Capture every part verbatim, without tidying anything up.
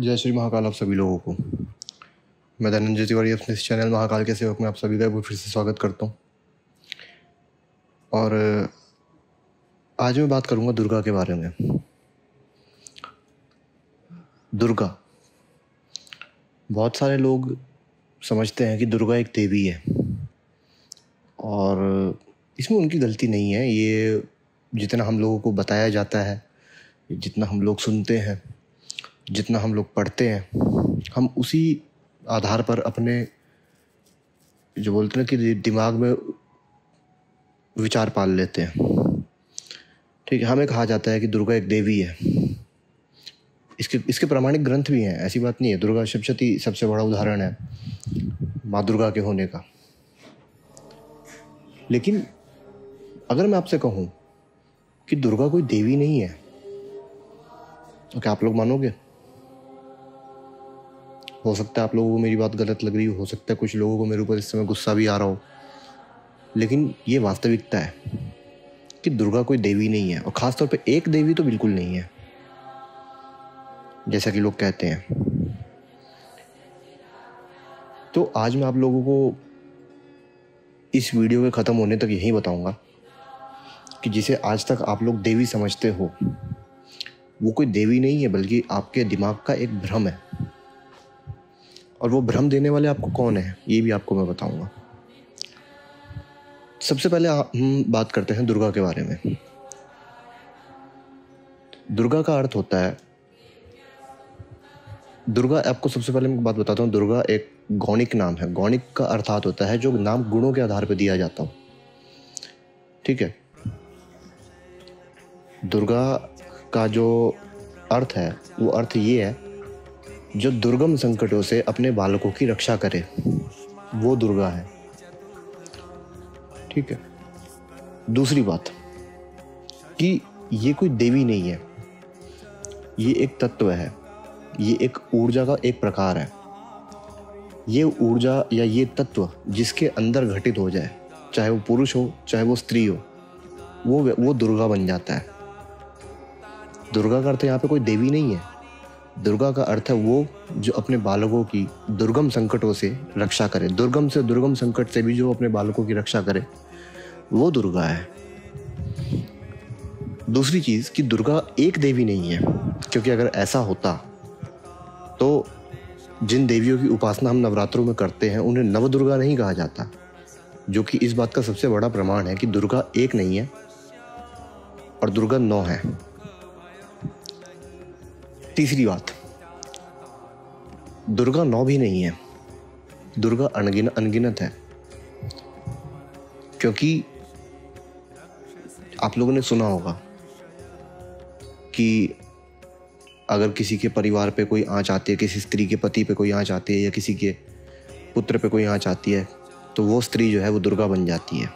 जय श्री महाकाल आप सभी लोगों को। मैं धनंजय तिवारी अपने इस चैनल महाकाल के सेवक में आप सभी का एक बार फिर से स्वागत करता हूँ। और आज मैं बात करूँगा दुर्गा के बारे में। दुर्गा, बहुत सारे लोग समझते हैं कि दुर्गा एक देवी है और इसमें उनकी गलती नहीं है। ये जितना हम लोगों को बताया जाता है, जितना हम लोग सुनते हैं, जितना हम लोग पढ़ते हैं, हम उसी आधार पर अपने जो बोलते हैं कि दिमाग में विचार पाल लेते हैं। ठीक है, हमें कहा जाता है कि दुर्गा एक देवी है। इसके इसके प्रमाणिक ग्रंथ भी हैं, ऐसी बात नहीं है। दुर्गा सप्तशती सबसे बड़ा उदाहरण है माँ दुर्गा के होने का। लेकिन अगर मैं आपसे कहूँ कि दुर्गा कोई देवी नहीं है तो क्या आप लोग मानोगे? हो सकता है आप लोगों को मेरी बात गलत लग रही हो, हो सकता है कुछ लोगों को मेरे ऊपर इस समय गुस्सा भी आ रहा हो, लेकिन ये वास्तविकता है कि दुर्गा कोई देवी नहीं है, और ख़ास तौर पे एक देवी तो बिल्कुल नहीं है जैसा कि लोग कहते हैं। तो आज मैं आप लोगों को इस वीडियो के ख़त्म होने तक यही बताऊंगा कि जिसे आज तक आप लोग देवी समझते हो वो कोई देवी नहीं है, बल्कि आपके दिमाग का एक भ्रम है। और वो भ्रम देने वाले आपको कौन है ये भी आपको मैं बताऊंगा। सबसे पहले हम बात करते हैं दुर्गा के बारे में। दुर्गा का अर्थ होता है, दुर्गा आपको सबसे पहले मैं बात बताता हूँ, दुर्गा एक गौणिक नाम है। गौणिक का अर्थात होता है जो नाम गुणों के आधार पर दिया जाता हो। ठीक है, दुर्गा का जो अर्थ है वो अर्थ ये है जो दुर्गम संकटों से अपने बालकों की रक्षा करे, वो दुर्गा है। ठीक है, दूसरी बात कि ये कोई देवी नहीं है, ये एक तत्व है, ये एक ऊर्जा का एक प्रकार है। ये ऊर्जा या ये तत्व जिसके अंदर घटित हो जाए, चाहे वो पुरुष हो चाहे वो स्त्री हो, वो वो दुर्गा बन जाता है। दुर्गा का अर्थ यहाँ पे कोई देवी नहीं है। दुर्गा का अर्थ है वो जो अपने बालकों की दुर्गम संकटों से रक्षा करे। दुर्गम से दुर्गम संकट से भी जो अपने बालकों की रक्षा करे, वो दुर्गा है। दूसरी चीज कि दुर्गा एक देवी नहीं है, क्योंकि अगर ऐसा होता तो जिन देवियों की उपासना हम नवरात्रों में करते हैं उन्हें नव दुर्गा नहीं कहा जाता, जो कि इस बात का सबसे बड़ा प्रमाण है कि दुर्गा एक नहीं है और दुर्गा नौ है। तीसरी बात, दुर्गा नौ भी नहीं है, दुर्गा अनगिन अनगिनत है। क्योंकि आप लोगों ने सुना होगा कि अगर किसी के परिवार पे कोई आंच आती है, किसी स्त्री के पति पे कोई आंच आती है या किसी के पुत्र पे कोई आंच आती है, तो वो स्त्री जो है वो दुर्गा बन जाती है।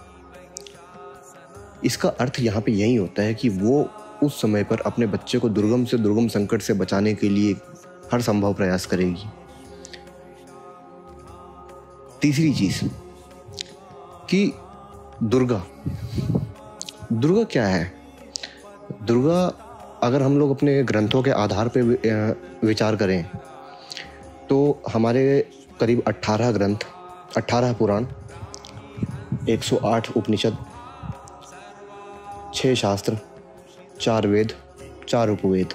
इसका अर्थ यहाँ पे यही होता है कि वो उस समय पर अपने बच्चे को दुर्गम से दुर्गम संकट से बचाने के लिए हर संभव प्रयास करेगी। तीसरी चीज कि दुर्गा दुर्गा क्या है? दुर्गा अगर हम लोग अपने ग्रंथों के आधार पर विचार करें तो हमारे करीब अठारह ग्रंथ, अठारह पुराण, एक सौ आठ उपनिषद, छह शास्त्र, चार वेद, चार उपवेद,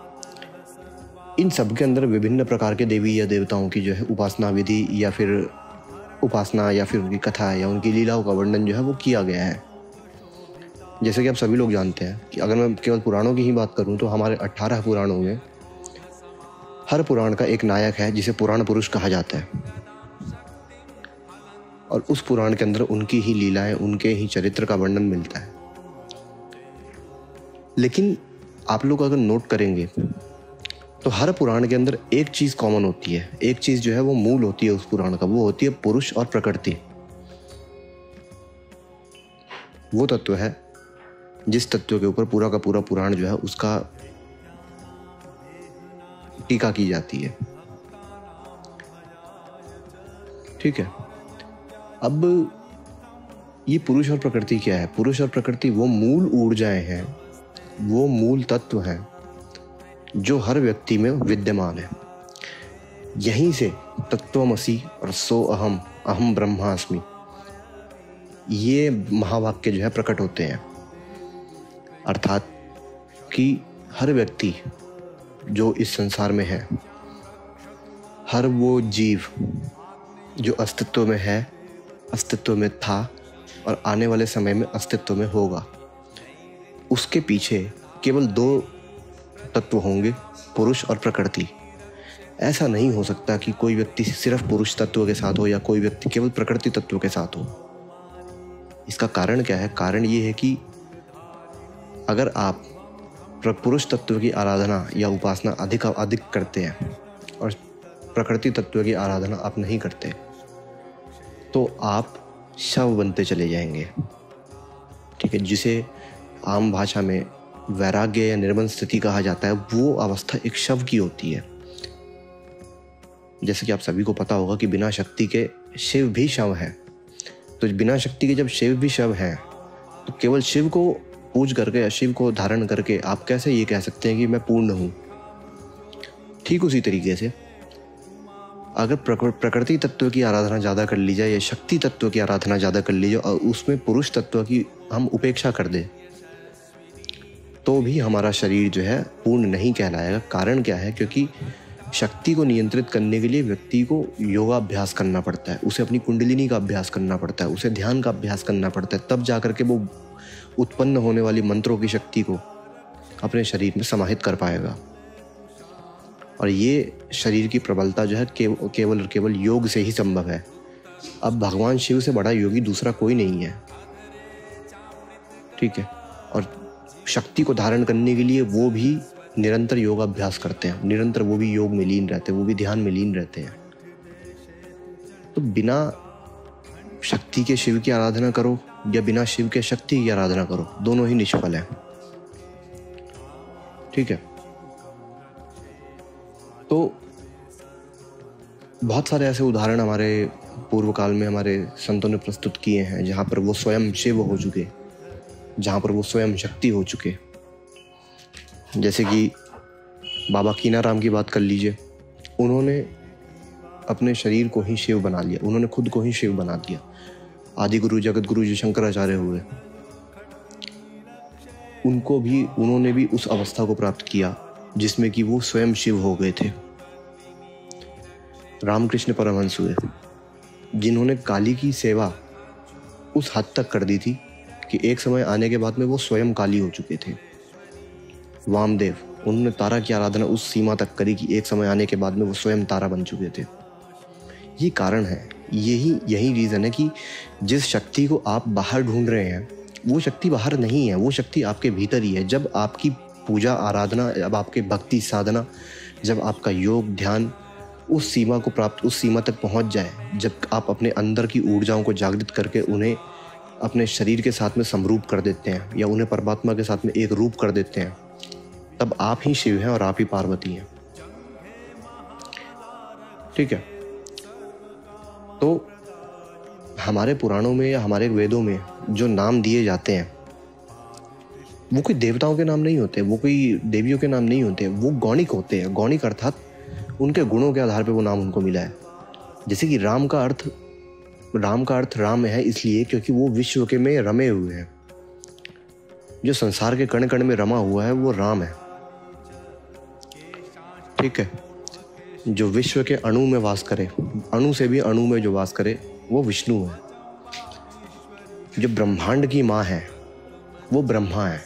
इन सब के अंदर विभिन्न प्रकार के देवी या देवताओं की जो है उपासना विधि या फिर उपासना या फिर उनकी कथा या उनकी लीलाओं का वर्णन जो है वो किया गया है। जैसे कि आप सभी लोग जानते हैं कि अगर मैं केवल पुराणों की ही बात करूं तो हमारे अठारह पुराणों में हर पुराण का एक नायक है जिसे पुराण पुरुष कहा जाता है, और उस पुराण के अंदर उनकी ही लीलाएं, उनके ही चरित्र का वर्णन मिलता है। लेकिन आप लोग अगर नोट करेंगे तो हर पुराण के अंदर एक चीज कॉमन होती है, एक चीज जो है वो मूल होती है उस पुराण का, वो होती है पुरुष और प्रकृति। वो तत्व है जिस तत्व के ऊपर पूरा का पूरा पुराण जो है उसका टीका की जाती है। ठीक है, अब ये पुरुष और प्रकृति क्या है? पुरुष और प्रकृति वो मूल ऊर्जाएं हैं, वो मूल तत्व हैं जो हर व्यक्ति में विद्यमान है। यहीं से तत्त्वमसि और सो अहम अहम ब्रह्मास्मि ये महावाक्य जो है प्रकट होते हैं। अर्थात कि हर व्यक्ति जो इस संसार में है, हर वो जीव जो अस्तित्व में है, अस्तित्व में था और आने वाले समय में अस्तित्व में होगा, उसके पीछे केवल दो तत्व होंगे, पुरुष और प्रकृति। ऐसा नहीं हो सकता कि कोई व्यक्ति सिर्फ पुरुष तत्व के साथ हो या कोई व्यक्ति केवल प्रकृति तत्व के साथ हो। इसका कारण क्या है? कारण ये है कि अगर आप पुरुष तत्व की आराधना या उपासना अधिक अधिक करते हैं और प्रकृति तत्व की आराधना आप नहीं करते, तो आप शव बनते चले जाएंगे। ठीक है, जिसे आम भाषा में वैराग्य या निर्मल स्थिति कहा जाता है, वो अवस्था एक शव की होती है। जैसे कि आप सभी को पता होगा कि बिना शक्ति के शिव भी शव है। तो बिना शक्ति के जब शिव भी शव है, तो केवल शिव को पूज करके या शिव को धारण करके आप कैसे ये कह सकते हैं कि मैं पूर्ण हूँ? ठीक उसी तरीके से अगर प्रकृति तत्व की आराधना ज़्यादा कर ली जाए या शक्ति तत्व की आराधना ज़्यादा कर ली जाए और उसमें पुरुष तत्व की हम उपेक्षा कर दें, तो भी हमारा शरीर जो है पूर्ण नहीं कहलाएगा। कारण क्या है? क्योंकि शक्ति को नियंत्रित करने के लिए व्यक्ति को योगाभ्यास करना पड़ता है, उसे अपनी कुंडलिनी का अभ्यास करना पड़ता है, उसे ध्यान का अभ्यास करना पड़ता है, तब जाकर के वो उत्पन्न होने वाली मंत्रों की शक्ति को अपने शरीर में समाहित कर पाएगा। और ये शरीर की प्रबलता जो है केव, केवल और केवल योग से ही संभव है। अब भगवान शिव से बड़ा योगी दूसरा कोई नहीं है। ठीक है, और शक्ति को धारण करने के लिए वो भी निरंतर योगाभ्यास करते हैं, निरंतर वो भी योग में लीन रहते हैं, वो भी ध्यान में लीन रहते हैं। तो बिना शक्ति के शिव की आराधना करो या बिना शिव के शक्ति की आराधना करो, दोनों ही निष्फल है। ठीक है, तो बहुत सारे ऐसे उदाहरण हमारे पूर्व काल में हमारे संतों ने प्रस्तुत किए हैं, जहाँ पर वो स्वयं शिव हो चुके, जहाँ पर वो स्वयं शक्ति हो चुके। जैसे कि बाबा कीनाराम की बात कर लीजिए, उन्होंने अपने शरीर को ही शिव बना लिया, उन्होंने खुद को ही शिव बना दिया। आदि गुरु जगत गुरु जो शंकराचार्य हुए, उनको भी उन्होंने भी उस अवस्था को प्राप्त किया जिसमें कि वो स्वयं शिव हो गए थे। रामकृष्ण परमहंस हुए, जिन्होंने काली की सेवा उस हद तक कर दी थी कि एक समय आने के बाद में वो स्वयं काली हो चुके थे। वामदेव, उन्होंने तारा की आराधना उस सीमा तक करी कि एक समय आने के बाद में वो स्वयं तारा बन चुके थे। ये कारण है, यही यही रीज़न है कि जिस शक्ति को आप बाहर ढूंढ रहे हैं, वो शक्ति बाहर नहीं है, वो शक्ति आपके भीतर ही है। जब आपकी पूजा आराधना, जब आपके भक्ति साधना, जब आपका योग ध्यान उस सीमा को प्राप्त उस सीमा तक पहुंच जाए, जब आप अपने अंदर की ऊर्जाओं को जागृत करके उन्हें अपने शरीर के साथ में समरूप कर देते हैं या उन्हें परमात्मा के साथ में एक रूप कर देते हैं, तब आप ही शिव हैं और आप ही पार्वती हैं। ठीक है, तो हमारे पुराणों में या हमारे वेदों में जो नाम दिए जाते हैं, वो कोई देवताओं के नाम नहीं होते, वो कोई देवियों के नाम नहीं होते, वो गौणिक होते हैं। गौणिक अर्थात उनके गुणों के आधार पर वो नाम उनको मिला है। जैसे कि राम का अर्थ राम का अर्थ राम है इसलिए क्योंकि वो विश्व के में रमे हुए हैं। जो संसार के कण कण में रमा हुआ है वो राम है। ठीक है, जो विश्व के अणु में वास करे, अणु से भी अणु में जो वास करे, वो विष्णु है। जो ब्रह्मांड की माँ है वो ब्रह्मा है।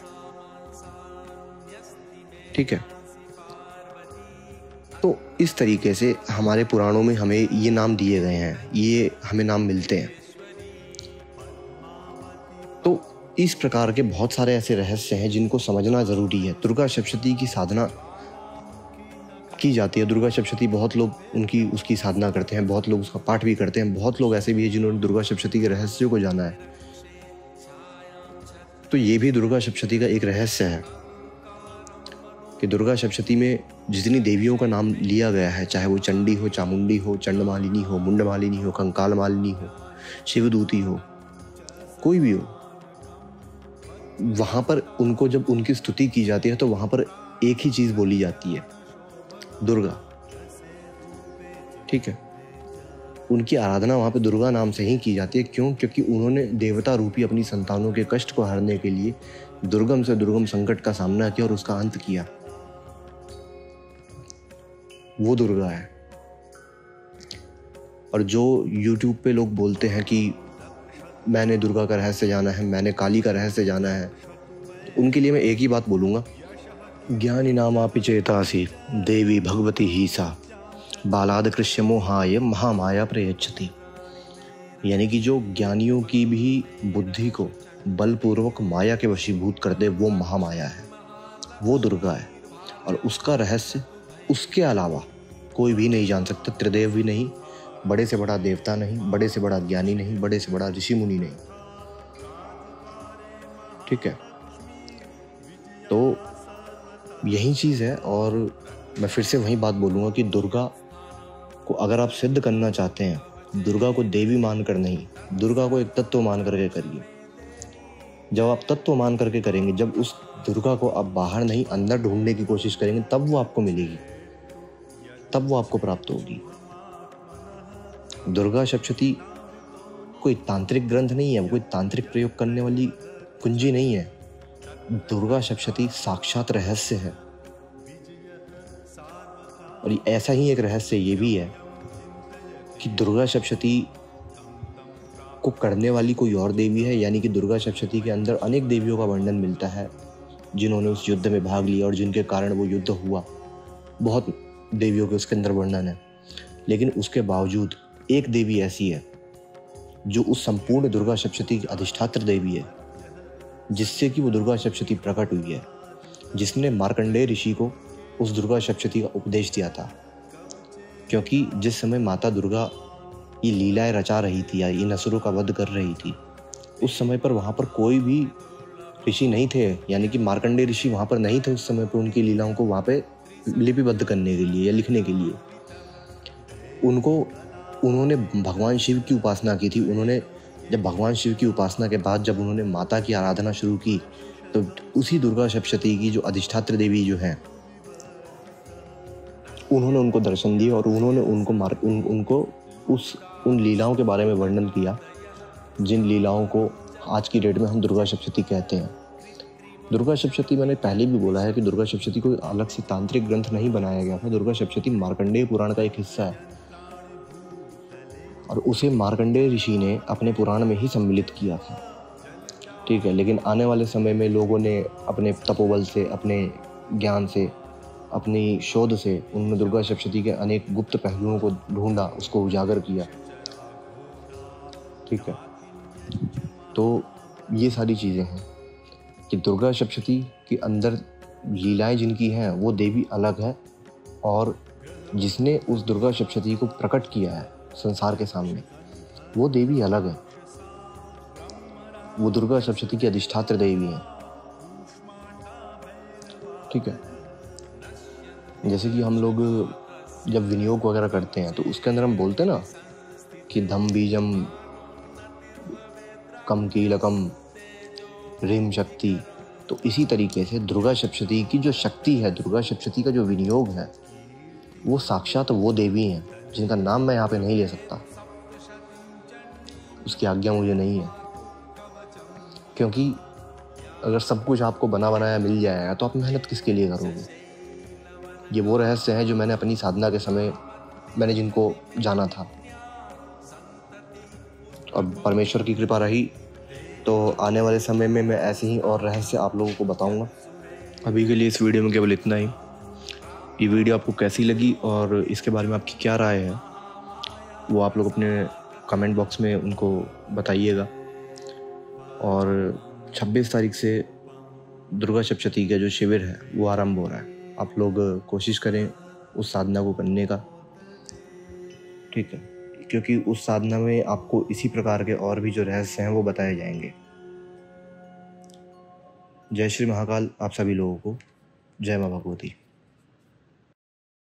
ठीक है, तो इस तरीके से हमारे पुराणों में हमें ये नाम दिए गए हैं, ये हमें नाम मिलते हैं। तो इस प्रकार के बहुत सारे ऐसे रहस्य हैं जिनको समझना ज़रूरी है। दुर्गा सप्तशती की साधना की जाती है। दुर्गा सप्तशती बहुत लोग उनकी उसकी साधना करते हैं, बहुत लोग उसका पाठ भी करते हैं, बहुत लोग ऐसे भी हैं जिन्होंने दुर्गा सप्तशती के रहस्यों को जाना है। तो ये भी दुर्गा सप्तशती का एक रहस्य है कि दुर्गा सप्तशती में जितनी देवियों का नाम लिया गया है, चाहे वो चंडी हो, चामुंडी हो, चंडमालिनी हो, मुंडमालिनी हो, कंकाल मालिनी हो, शिवदूती हो, कोई भी हो, वहाँ पर उनको जब उनकी स्तुति की जाती है तो वहाँ पर एक ही चीज़ बोली जाती है, दुर्गा। ठीक है, उनकी आराधना वहाँ पे दुर्गा नाम से ही की जाती है। क्यों? क्योंकि उन्होंने देवता रूपी अपनी संतानों के कष्ट को हरने के लिए दुर्गम से दुर्गम संकट का सामना किया और उसका अंत किया। वो दुर्गा है। और जो YouTube पे लोग बोलते हैं कि मैंने दुर्गा का रहस्य जाना है, मैंने काली का रहस्य जाना है, तो उनके लिए मैं एक ही बात बोलूँगा, ज्ञानी नामापि चेतासि देवी भगवती ही सा बालाद कृष्य मोहाय महामाया प्रयच्छति। यानी कि जो ज्ञानियों की भी बुद्धि को बलपूर्वक माया के वशीभूत कर दे, वो महामाया है, वो दुर्गा है। और उसका रहस्य उसके अलावा कोई भी नहीं जान सकता। त्रिदेव भी नहीं, बड़े से बड़ा देवता नहीं, बड़े से बड़ा ज्ञानी नहीं, बड़े से बड़ा ऋषि मुनि नहीं। ठीक है, तो यही चीज़ है। और मैं फिर से वही बात बोलूँगा कि दुर्गा को अगर आप सिद्ध करना चाहते हैं, दुर्गा को देवी मान कर नहीं, दुर्गा को एक तत्व मान करके करिए। जब आप तत्व मान करके करेंगे, जब उस दुर्गा को आप बाहर नहीं अंदर ढूंढने की कोशिश करेंगे, तब वो आपको मिलेगी, तब वो आपको प्राप्त होगी। दुर्गा सप्तशती कोई तांत्रिक ग्रंथ नहीं है, वो कोई तांत्रिक प्रयोग करने वाली कुंजी नहीं है। दुर्गा सप्तशती साक्षात रहस्य है। और ऐसा ही एक रहस्य ये भी है कि दुर्गा सप्तशती को करने वाली कोई और देवी है। यानी कि दुर्गा सप्तशती के अंदर अनेक देवियों का वर्णन मिलता है जिन्होंने उस युद्ध में भाग लिया और जिनके कारण वो युद्ध हुआ। बहुत देवियों के उसके अंदर वर्णन है, लेकिन उसके बावजूद एक देवी ऐसी है जो उस संपूर्ण दुर्गा सप्तशती की अधिष्ठात्र देवी है, जिससे कि वो दुर्गा सप्तशती प्रकट हुई है, जिसने मार्कंडेय ऋषि को उस दुर्गा सप्तशती का उपदेश दिया था। क्योंकि जिस समय माता दुर्गा ये लीलाएं रचा रही थी या इन असुरों का वध कर रही थी, उस समय पर वहाँ पर कोई भी ऋषि नहीं थे। यानी कि मार्कंडेय ऋषि वहाँ पर नहीं थे उस समय पर उनकी लीलाओं को वहाँ पे लिपिबद्ध करने के लिए या लिखने के लिए। उनको उन्होंने भगवान शिव की उपासना की थी। उन्होंने जब भगवान शिव की उपासना के बाद जब उन्होंने माता की आराधना शुरू की, तो उसी दुर्गा सप्तशती की जो अधिष्ठात्र देवी जो है, उन्होंने उनको दर्शन दिए और उन्होंने उनको मार उन, उनको उस उन लीलाओं के बारे में वर्णन किया, जिन लीलाओं को आज की डेट में हम दुर्गा सप्तशती कहते हैं। दुर्गा सप्तशती, मैंने पहले भी बोला है कि दुर्गा सप्तशती कोई अलग से तांत्रिक ग्रंथ नहीं बनाया गया था। दुर्गा सप्तशती मार्कंडेय पुराण का एक हिस्सा है और उसे मार्कंडेय ऋषि ने अपने पुराण में ही सम्मिलित किया था। ठीक है, लेकिन आने वाले समय में लोगों ने अपने तपोबल से, अपने ज्ञान से, अपनी शोध से उन्होंने दुर्गा सप्तशती के अनेक गुप्त पहलुओं को ढूंढा, उसको उजागर किया। ठीक है, तो ये सारी चीज़ें हैं कि दुर्गा सप्तशती के अंदर लीलाएं जिनकी हैं वो देवी अलग है, और जिसने उस दुर्गा सप्तशती को प्रकट किया है संसार के सामने, वो देवी अलग है। वो दुर्गा सप्तशती की अधिष्ठात्र देवी है। ठीक है, जैसे कि हम लोग जब विनियोग वगैरह करते हैं तो उसके अंदर हम बोलते हैं ना कि धम बीजम कम कीलकम ह्रीम शक्ति। तो इसी तरीके से दुर्गा सप्तशती की जो शक्ति है, दुर्गा सप्तशती का जो विनियोग है, वो साक्षात वो देवी हैं जिनका नाम मैं यहाँ पे नहीं ले सकता, उसकी आज्ञा मुझे नहीं है। क्योंकि अगर सब कुछ आपको बना बनाया मिल जाएगा तो आप मेहनत किसके लिए करोगे। ये वो रहस्य हैं जो मैंने अपनी साधना के समय मैंने जिनको जाना था, और परमेश्वर की कृपा रही तो आने वाले समय में मैं ऐसे ही और रहस्य आप लोगों को बताऊंगा। अभी के लिए इस वीडियो में केवल इतना ही। ये वीडियो आपको कैसी लगी और इसके बारे में आपकी क्या राय है, वो आप लोग अपने कमेंट बॉक्स में उनको बताइएगा। और छब्बीस तारीख से दुर्गा सप्तशती का जो शिविर है वो आरंभ हो रहा है। आप लोग कोशिश करें उस साधना को करने का। ठीक है, क्योंकि उस साधना में आपको इसी प्रकार के और भी जो रहस्य हैं वो बताए जाएंगे। जय श्री महाकाल। आप सभी लोगों को जय मां भगवती।